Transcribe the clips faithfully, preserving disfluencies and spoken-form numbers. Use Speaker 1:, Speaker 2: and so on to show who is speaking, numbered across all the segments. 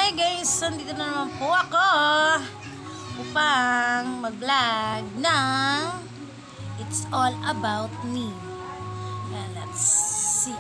Speaker 1: Hi guys! Nandito na naman po ako upang mag-vlog ng It's All About Me. And let's see.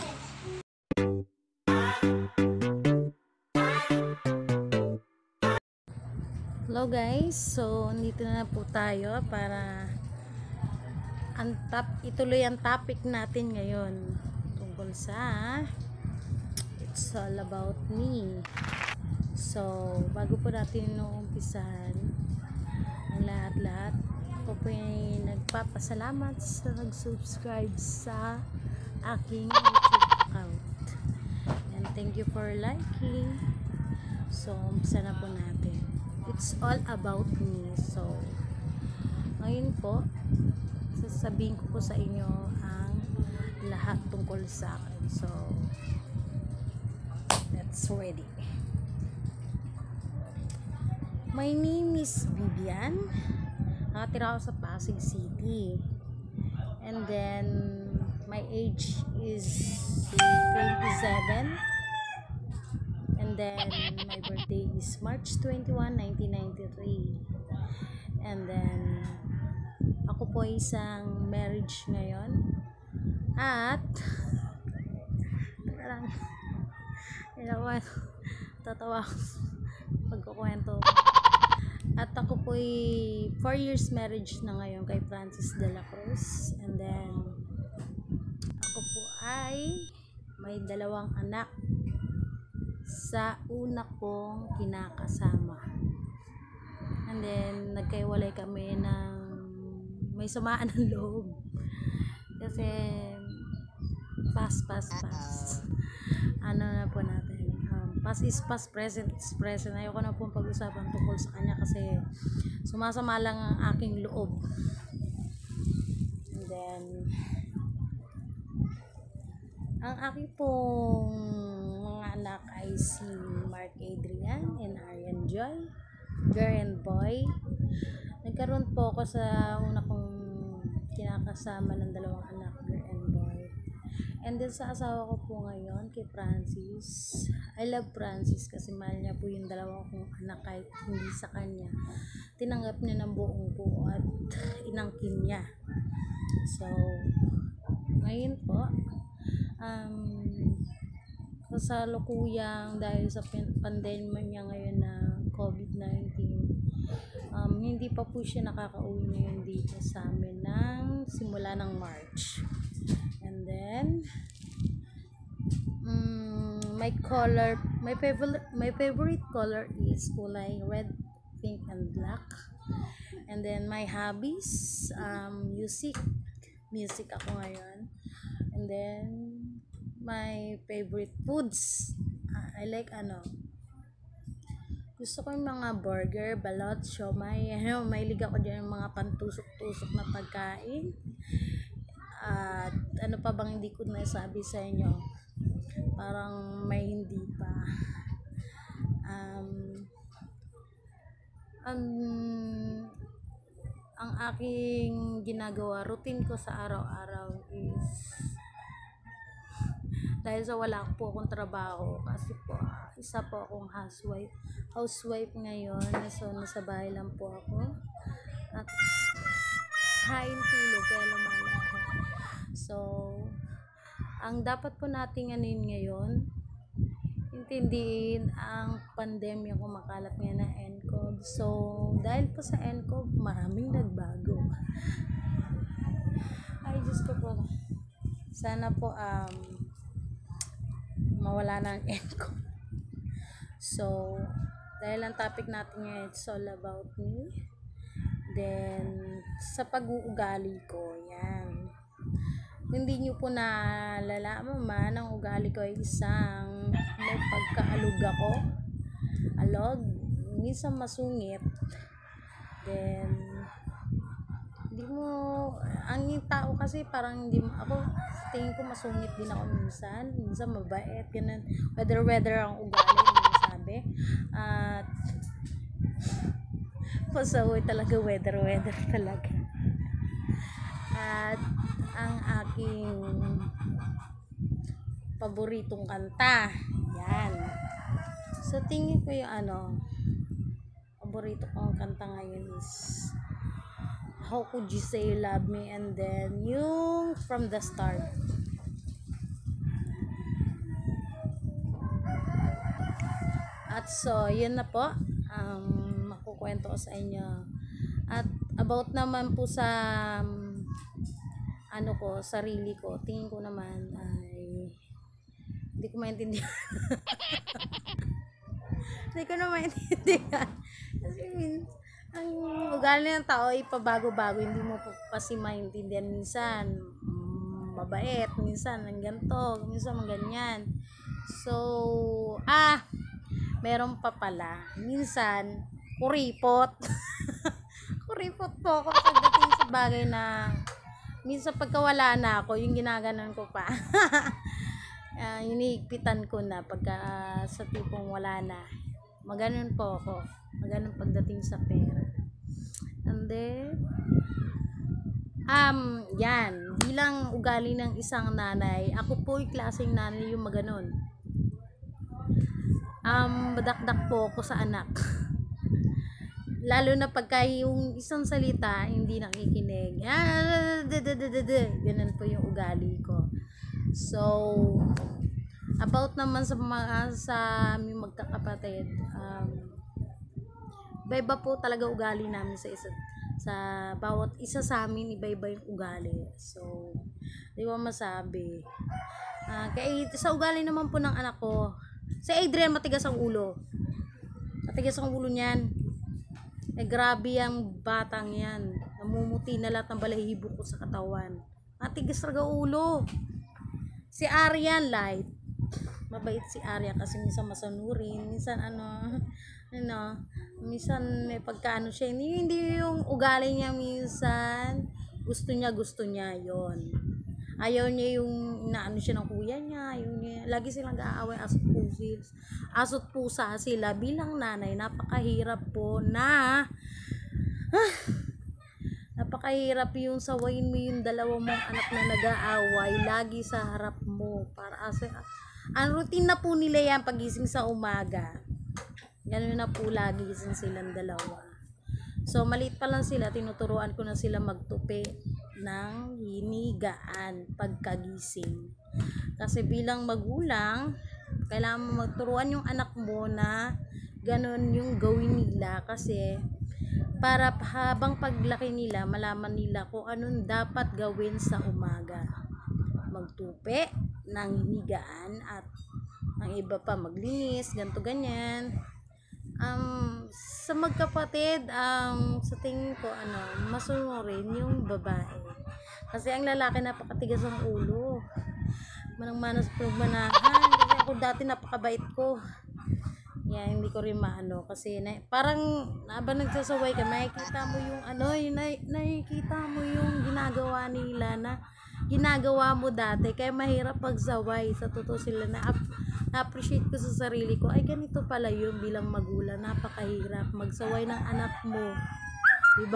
Speaker 1: Hello guys! So, nandito na po tayo para ang top, ituloy ang topic natin ngayon tungkol sa It's All About Me. So, bago po natin umpisahan ang lahat-lahat, ako po ay nagpapasalamat sa nag-subscribe sa aking YouTube account. And thank you for liking. So, umpisa na po natin. It's all about me. So, ngayon po, sasabihin ko po sa inyo ang lahat tungkol sa akin. So, let's ready. My name is Vivian. Nakatira ako sa Pasig City. And then, my age is twenty-seven. And then, my birthday is March twenty-first, nineteen ninety-three. And then, ako po isang marriage ngayon. At, parang, ilawan, tatawa ako pagkukwento. At ako po ay four years marriage na ngayon kay Francis de la Cruz. And then, ako po ay may dalawang anak sa una kong kinakasama. And then, nagkaiwalay kami ng may samaan ng loob. Kasi, past, past, past. Ano na po natin. Past is past, present is present. Ayoko na pong pag-usapan tungkol sa kanya kasi sumasama lang ang aking loob. And then, ang aking pong mga anak ay si Mark Adrian and Arian Joy, girl and boy. Nagkaroon po ako sa una kong kinakasama ng dalawang anak, girl and boy. And then sa asawa ko po ngayon, kay Francis, I love Francis kasi mahal niya po yung dalawa kong anak kahit hindi sa kanya. Tinanggap niya ng buong buo at inangkin niya. So, ngayon po, um, kasalukuyang dahil sa pandemya niya ngayon na COVID nineteen, um, hindi pa po siya nakakauwi ngayon dito sa amin ng simula ng March. And then, um, my color, my favorite, my favorite color is kulay red, pink, and black. And then my hobbies, um, music, music ako ngayon. And then my favorite foods, uh, I like ano, gusto ko yung mga burger, balot, siomay. Ano, mahilig ako dyan yung mga pantusok-tusok na pagkain. At ano pa bang hindi ko nasabi sa inyo? Parang may hindi pa. Um, um, ang aking ginagawa, routine ko sa araw-araw is dahil sa wala po akong trabaho kasi po isa po akong housewife housewife ngayon, so nasa bahay lang po ako at kain, tulog, kaya lumalaki. So, ang dapat po nating anin ngayon, intindihin ang pandemya kumakalat ngayon na N C O V. So, dahil po sa N C O V, maraming nagbago. Ay, Diyos ko po. Sana po, um, mawala na ang N C O V. So, dahil ang topic natin ngayon, it's all about me. Then, sa pag-uugali ko, yan. Hindi nyo po nalalaman man, ang ugali ko ay isang may pagkaalog ako. Alog. Minsan masungit. Then, hindi mo, ang yung tao kasi parang hindi mo, ako, tingin ko masungit din ako minsan. Minsan mabait, ganun. Weather-weather ang ugali, hindi sabi. At, pasawoy talaga, weather-weather talaga. At, ang aking paboritong kanta, yan. Sa tingin ko yung ano, paborito kong kanta ngayon is How Could You Say You Love Me, and then yung From the Start. At so, yun na po ang um, makukwento ko sa inyo. At about naman po sa um, ano ko, sarili ko, tingin ko naman ay hindi ko maintindihan. Hindi ko na maintindihan. Kasi ang ugali ng tao ay pabago-bago, hindi mo pa kasi maintindihan. Minsan mm, mabait, minsan ang ganito, minsan ang ganyan. So, ah, meron pa pala. Minsan, kuripot. Kuripot po ako pagdating sa bagay na minsan pagka wala na ako, yung ginaganon ko pa. uh, Hinihigpitan ko na pagka uh, sa tipong wala na. Maganon po ako. Maganon pagdating sa pera. And then, um, yan. Bilang ugali ng isang nanay, ako po yung klaseng nanay yung maganon. Um, badakdak po ako sa anak. Lalo na pagka yung isang salita hindi nakikinig. Ah, ganun po yung ugali ko. So, about naman sa mga sa aming magkakapatid, um, iba-iba po talaga ugali namin sa isa, sa bawat isa sa amin, iba-iba yung ugali. So, di ba masabi. Uh, kaya sa ugali naman po ng anak ko, si Adrian matigas ang ulo. Matigas ang ulo niyan. Eh, grabe yung batang yan. Namumuti na lahat ng balahibo ko sa katawan. Matigas talaga ulo. Si Aryan light. Mabait si Aryan kasi minsan masanurin. Minsan ano, ano, minsan may pagkaano siya. Hindi, hindi yung ugali niya minsan. Gusto niya, gusto niya yon. Ayaw niya yung inaano siya ng kuya niya. Ayaw niya. Lagi silang nag-aaway, asot pusis. Asot pusa sila. Bilang nanay, napakahirap po na ah, napakahirap yung sawayin mo yung dalawa mong anak na nag-aaway lagi sa harap mo. Para as ang routine na po nila yan pagising sa umaga. Ganun na po lagi gising silang dalawa. So, maliit pa lang sila, tinuturuan ko na sila magtupi ng hinigaan pagkagising. Kasi bilang magulang, kailangan mo magturuan yung anak mo na ganun yung gawin nila. Kasi, para habang paglaki nila, malaman nila kung anong dapat gawin sa umaga. Magtupi ng hinigaan at ang iba pa maglinis, ganto ganyan. Um, sa magkapatid, um, sa tingin ko, ano, masunurin yung babae. Kasi ang lalaki napakatigas ang ulo. Manang-manas po manahan. Kasi ako dati napakabait ko. Yan, hindi ko rin maano. Kasi na, parang habang nagsasaway ka, nakikita mo yung ano, yung, na, nakikita mo yung ginagawa nila na ginagawa mo dati. Kaya mahirap pagsaway. Sa totoo sila na na-appreciate ko sa sarili ko. Ay, ganito pala yun bilang magulang. Napakahirap magsaway ng anak mo. Diba?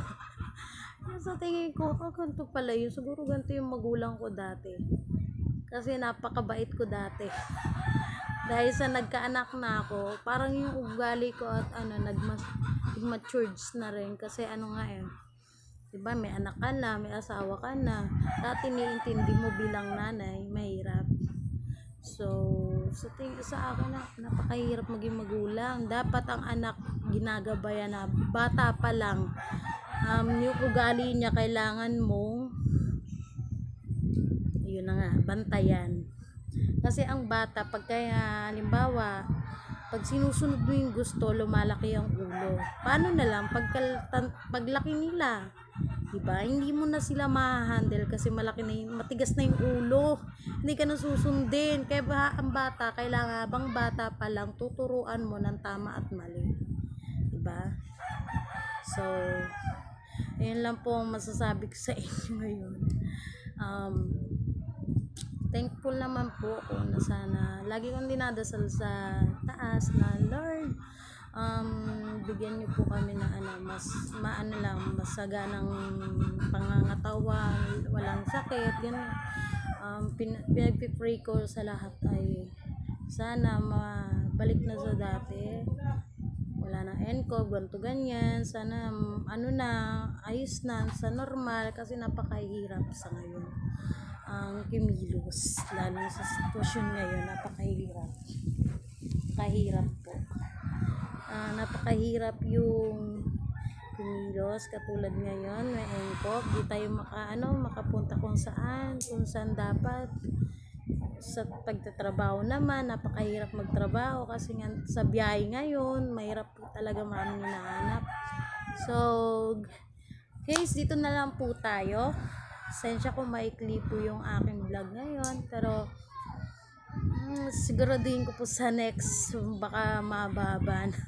Speaker 1: Sa tingin ko, oh, ganito pala yun. Siguro ganito yung magulang ko dati. Kasi napakabait ko dati. Dahil sa nagkaanak na ako, parang yung ugali ko at ano, nag-matured na rin. Kasi ano nga eh, diba, may anak ka na, may asawa ka na. Dati niintindi mo bilang nanay, mahirap. So, sa tingin sa akin na napakahirap maging magulang. Dapat ang anak ginagabayan na bata pa lang. Um, yung ugali niya kailangan mong yun na nga, bantayan. Kasi ang bata, pag kaya, halimbawa, pag sinusunod mo yung gusto, lumalaki ang ulo. Paano na lang, pag, paglaki nila, diba? Hindi mo na sila ma-handle kasi malaki na yung, matigas na yung ulo. Hindi ka na susundin. Kaya ba, ang bata, kailangan bang bata pa lang, tuturuan mo ng tama at mali. Diba? So, ayun lang po ang masasabi ko sa inyo ngayon. Um, thankful naman po ako na sana lagi kong dinadasal sa taas na Lord, um, bigyan niyo po kami ng ano, mas maano lang, masaganang pangangatawan, walang sakit, ganun. Um, pin, pinagpipray ko sa lahat ay Sana mabalik na sa dati. Wala nang N C O V, ganito ganyan. Sana mm, ano na, ayos na sa normal kasi napakahirap sa ngayon ang kimilos. Lalo sa sitwasyon ngayon, napakahirap. Kahirap po. Ah, napakahirap yung kumilos katulad ngayon may N C O V, di tayo maka, ano, makapunta kung saan kung saan dapat. Sa pagtatrabaho naman napakahirap magtrabaho kasi nga sa biyahe ngayon mahirap po talaga, maraming hinahanap. So guys, dito na lang po tayo. Sensya ko maikli po yung aking vlog ngayon, pero mm, siguraduhin ko po sa next baka mababa na.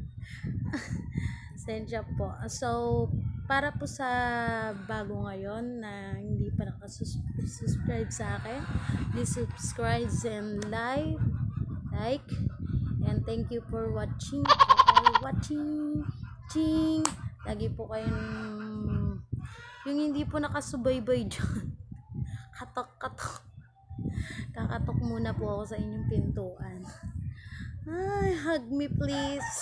Speaker 1: Sensya po. So, para po sa bago ngayon na hindi pa nakasubscribe sa akin, please subscribe and like, like, and thank you for watching, for watching, ching. Lagi po kayong, yung hindi po nakasubaybay dyan, katok, katok, kakatok muna po ako sa inyong pintuan. Ay, hug me please.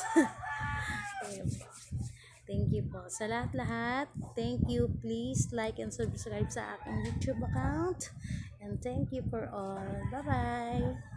Speaker 1: Thank you po sa lahat-lahat. Thank you. Please like and subscribe sa aking YouTube account. And thank you for all. Bye-bye.